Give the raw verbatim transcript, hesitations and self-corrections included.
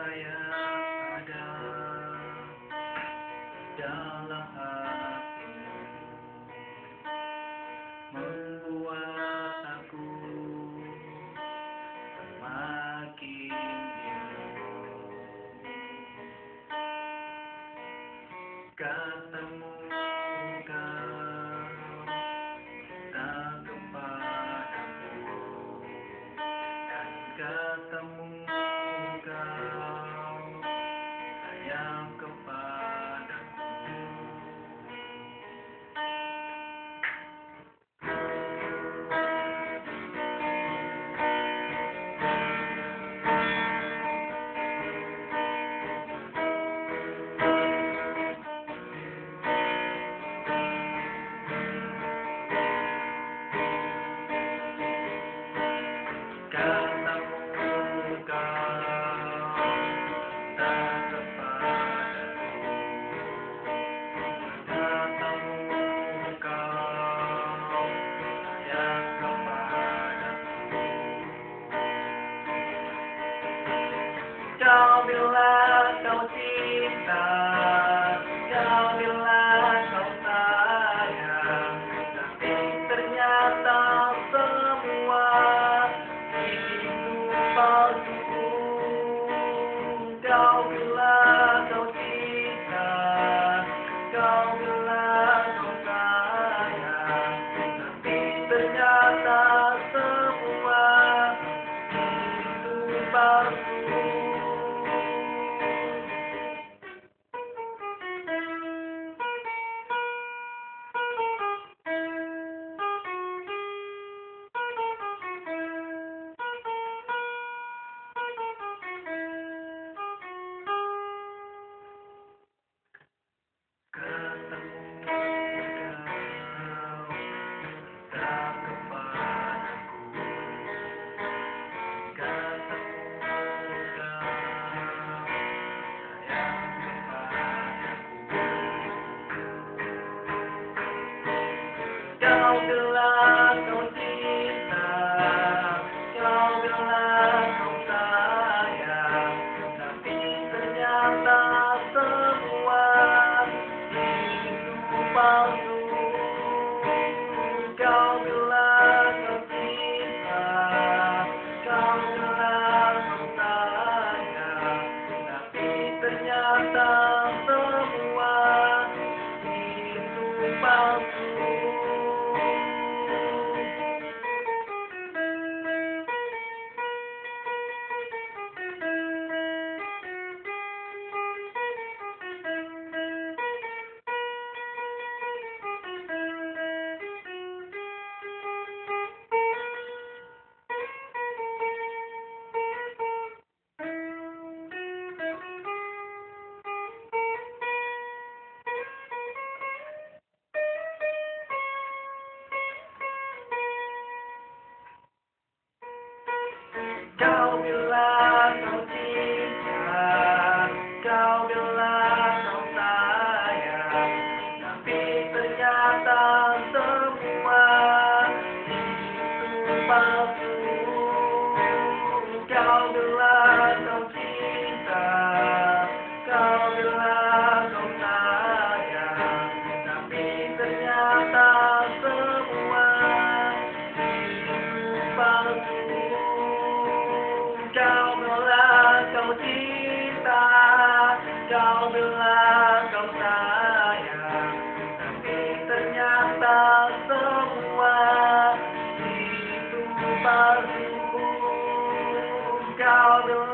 yang ada dalam hatimu membuat aku semakin rindu. Katamu kau tak kepadaku, dan katamu kau sayang kepadaku. Katamu kau tak kepadaku, katamu kau sayang kepadaku. Kau bilang kau cinta, kau bilang kau sayang, tapi ternyata semua palsu. Kau bilang kau cinta, kau bilang kau sayang, tapi ternyata semua itu palsu. Kau bilang kau cinta, kau bilang kau sayang, tapi ternyata semua itu palsu. Kau bilang kau cinta, kau bilang kau sayang, tapi ternyata semua itu palsu. Kau bilang kau cinta, kau bilang kau sayang, tapi ternyata semua itu palsu. Kau bilang kau cinta, kau bilang kau sayang, tapi ternyata semua itu palsu. Kau bilang kau cinta, kau bilang kau sayang, tapi ternyata semua itu palsu. Kau bilang